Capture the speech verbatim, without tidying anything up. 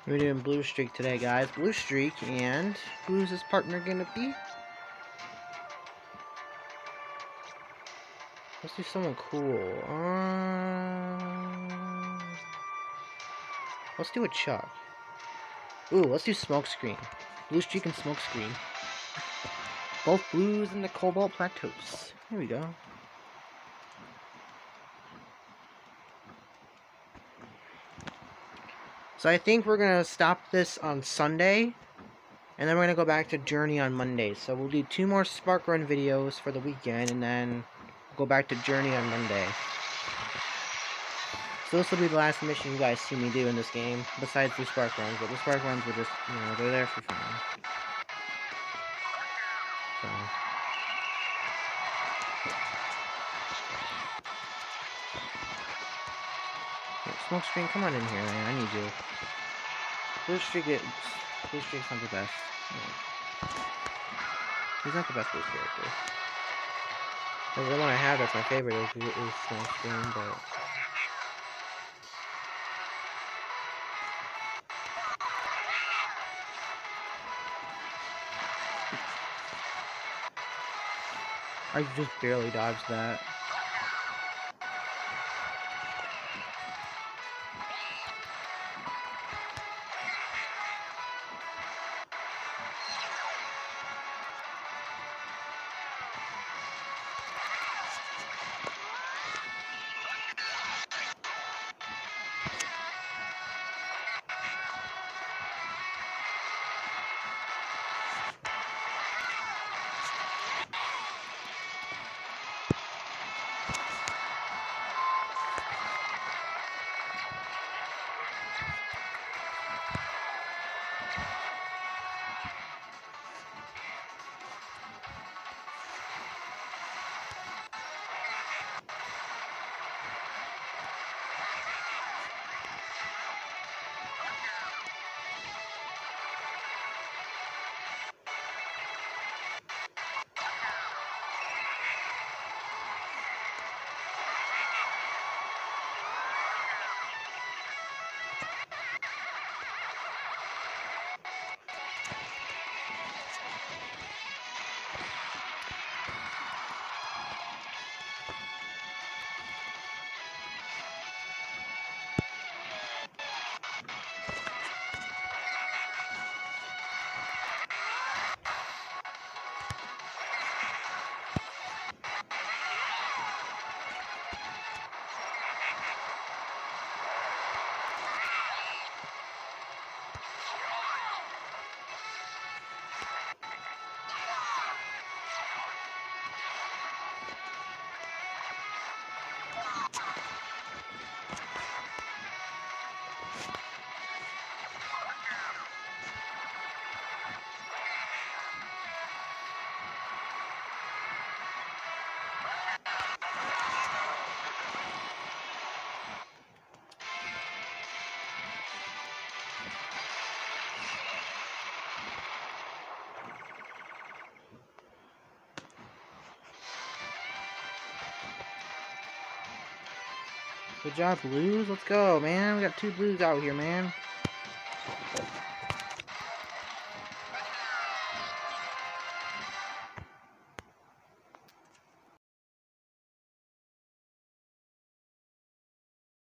We're doing Blue Streak today, guys. Blue Streak, and who's his partner gonna be? Let's do someone cool. Um, let's do a Chuck. Ooh, let's do Smokescreen. Blue Streak and Smokescreen. Both blues in the Cobalt Plateaus. Here we go. So I think we're gonna stop this on Sunday, and then we're gonna go back to Journey on Monday. So we'll do two more Spark Run videos for the weekend, and then go back to Journey on Monday. So this will be the last mission you guys see me do in this game, besides the Spark Runs, but the Spark Runs were just, you know, they're there for fun. So. Yeah, Smokescreen, come on in here, man, I need you. Blue Streak, it, Blue Streak's not the best. No. He's not the best blues character. The one I have that's my favorite is, is Smokescreen, but... I just barely dodged that. Good job, blues. Let's go, man. We got two blues out here, man.